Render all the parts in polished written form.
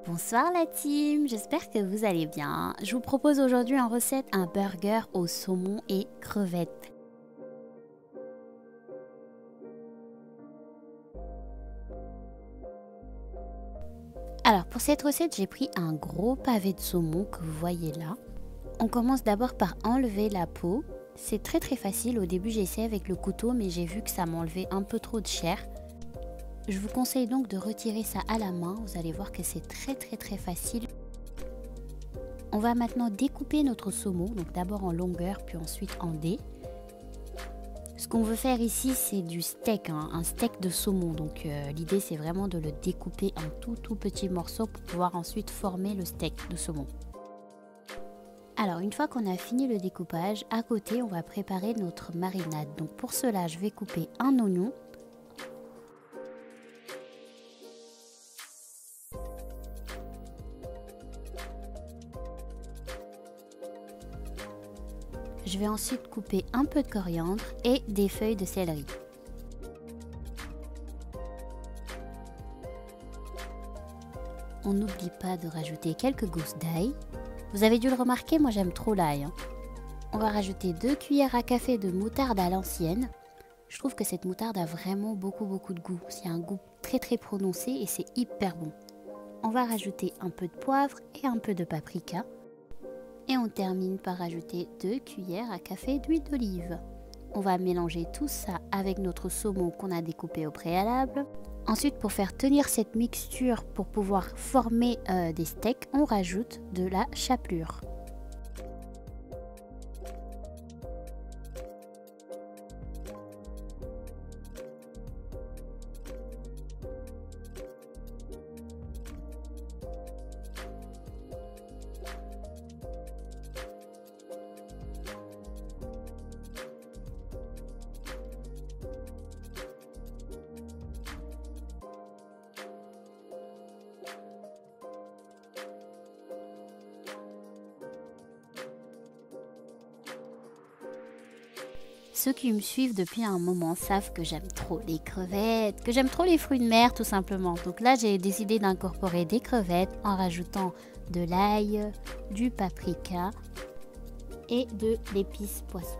Bonsoir la team, j'espère que vous allez bien. Je vous propose aujourd'hui en recette un burger au saumon et crevettes. Alors pour cette recette, j'ai pris un gros pavé de saumon que vous voyez là. On commence d'abord par enlever la peau. C'est très facile, au début j'ai essayé avec le couteau mais j'ai vu que ça m'enlevait un peu trop de chair. Je vous conseille donc de retirer ça à la main, vous allez voir que c'est très facile. On va maintenant découper notre saumon, donc d'abord en longueur puis ensuite en dés. Ce qu'on veut faire ici c'est du steak, un steak de saumon, donc l'idée c'est vraiment de le découper en tout petits morceaux pour pouvoir ensuite former le steak de saumon. Alors une fois qu'on a fini le découpage, à côté on va préparer notre marinade. Donc pour cela je vais couper un oignon. Je vais ensuite couper un peu de coriandre et des feuilles de céleri. On n'oublie pas de rajouter quelques gousses d'ail. Vous avez dû le remarquer, moi j'aime trop l'ail. On va rajouter 2 cuillères à café de moutarde à l'ancienne. Je trouve que cette moutarde a vraiment beaucoup de goût. C'est un goût très prononcé et c'est hyper bon. On va rajouter un peu de poivre et un peu de paprika. Et on termine par rajouter 2 cuillères à café d'huile d'olive. On va mélanger tout ça avec notre saumon qu'on a découpé au préalable. Ensuite, pour faire tenir cette mixture, pour pouvoir former des steaks, on rajoute de la chapelure. Ceux qui me suivent depuis un moment savent que j'aime trop les crevettes, que j'aime trop les fruits de mer tout simplement. Donc là j'ai décidé d'incorporer des crevettes en rajoutant de l'ail, du paprika et de l'épice poisson.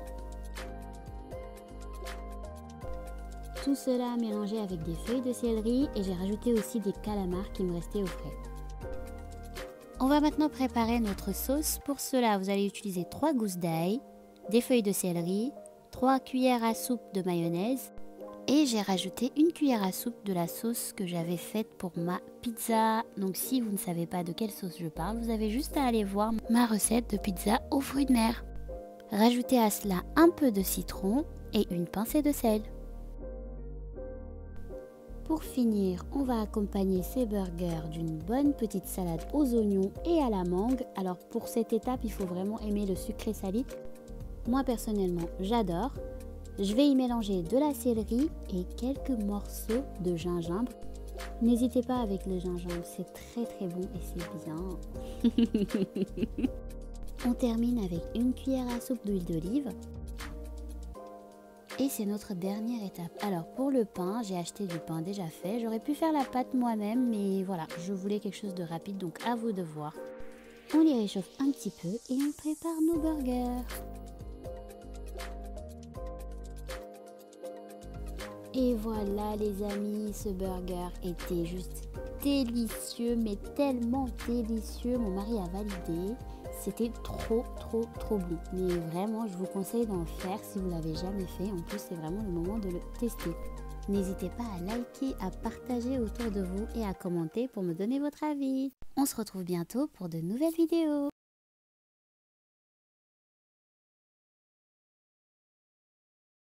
Tout cela mélangé avec des feuilles de céleri et j'ai rajouté aussi des calamars qui me restaient au frais. On va maintenant préparer notre sauce. Pour cela vous allez utiliser 3 gousses d'ail, des feuilles de céleri, 3 cuillères à soupe de mayonnaise et j'ai rajouté 1 cuillère à soupe de la sauce que j'avais faite pour ma pizza. Donc si vous ne savez pas de quelle sauce je parle, vous avez juste à aller voir ma recette de pizza aux fruits de mer. Rajoutez à cela un peu de citron et une pincée de sel. Pour finir, on va accompagner ces burgers d'une bonne petite salade aux oignons et à la mangue. Alors pour cette étape, il faut vraiment aimer le sucré salé. Moi personnellement j'adore. Je vais y mélanger de la céleri et quelques morceaux de gingembre. N'hésitez pas avec le gingembre, c'est très bon et c'est bien. On termine avec 1 cuillère à soupe d'huile d'olive. Et c'est notre dernière étape. Alors pour le pain, j'ai acheté du pain déjà fait. J'aurais pu faire la pâte moi-même, mais voilà, je voulais quelque chose de rapide, donc à vous de voir. On les réchauffe un petit peu et on prépare nos burgers. Et voilà les amis, ce burger était juste délicieux, mais tellement délicieux. Mon mari a validé, c'était trop bon. Mais vraiment, je vous conseille d'en faire si vous ne l'avez jamais fait. En plus, c'est vraiment le moment de le tester. N'hésitez pas à liker, à partager autour de vous et à commenter pour me donner votre avis. On se retrouve bientôt pour de nouvelles vidéos.